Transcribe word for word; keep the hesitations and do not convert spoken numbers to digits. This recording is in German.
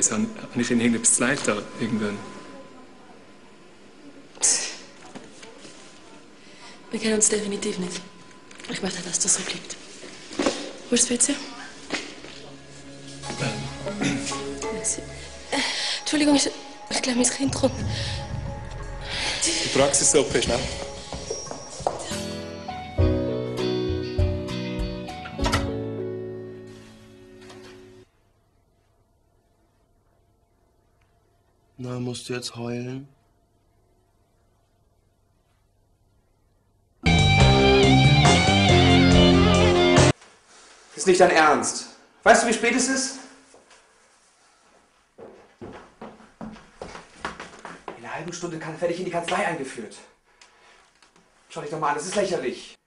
es auch nicht in irgendetwas leiten, irgendwann. Wir kennen uns definitiv nicht. Ich möchte, dass das so bleibt. Wo ist das W C? Ähm. Merci. Äh, Entschuldigung, ich, ich glaube, mein Kind kommt. Die Praxissuppe, schnell. Na, musst du jetzt heulen? Ist nicht dein Ernst. Weißt du, wie spät es ist? In einer halben Stunde werde ich in die Kanzlei eingeführt. Schau dich doch mal an, das ist lächerlich.